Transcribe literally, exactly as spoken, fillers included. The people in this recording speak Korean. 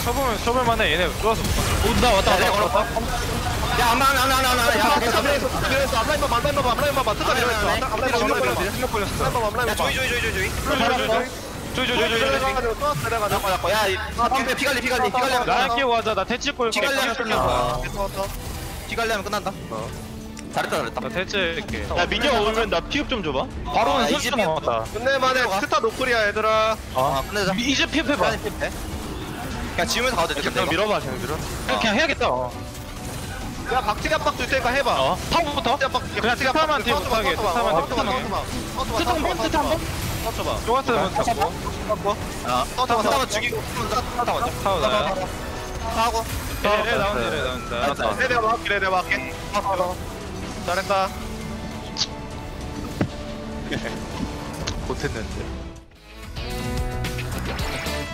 쳐보면 쳐볼만해. 얘네 좋아서 온다 왔다 야, 왔다 걸었다. 왔다. 야, 안마, 안마, 안마, 안마, 안마. 야, 밀었어, 괜찮아. 밀었어, 밀었어. 앞라인 봐봐, 앞라인 봐봐, 앞라인 봐봐. 특가 밀었어. 앞라인 앞라인 앞라인 봐봐, 앞라인 앞라인 생각 걸렸어. 앞라인 봐봐, 앞라인 야, 봐봐. 조이, 조이, 조이, 조이. 조이 조이 조이 조이 조이. 내려가가지고 또 내려가자. 잡고, 잡고. 야, 이 상대 피갈리, 피갈리, 피갈리 하면 라인 끝나. 끼고 가자. 나 대치 볼게. 피갈리 하면 끝난다. 어, 피갈리 하면 끝난다. 잘했다, 잘했다. 나 대치 할게. 야 민영 오면 나 피업 좀 줘봐. 아, 바로는 이제 설정 피업 나왔다. 끝내만해. 스타 노플이야, 얘들아. 아, 끝내자. 이제 피업 해봐. 피갈리 피업 돼? 그냥 지우면서 가도 돼. 그냥 밀어봐. 그냥 밀어. 그냥 해야겠다. 어. 야, 박치기 압박 줄 테니까 해봐. 어. 탑부터. 그냥 스타만 뒤에 못하게. 스타만 뒤에 못하게. 스타 한 번. 스타 한 번. 터쳐봐. 좋았으면 잡고. 터쳐. 아, 터쳐. 싸워 죽이고 싸워 먼저. 타워 나야. 하고. 얘 나온다. 얘 나온다. 나이스. 내려 막게, 내려 막게. 잘했다. 못했는데.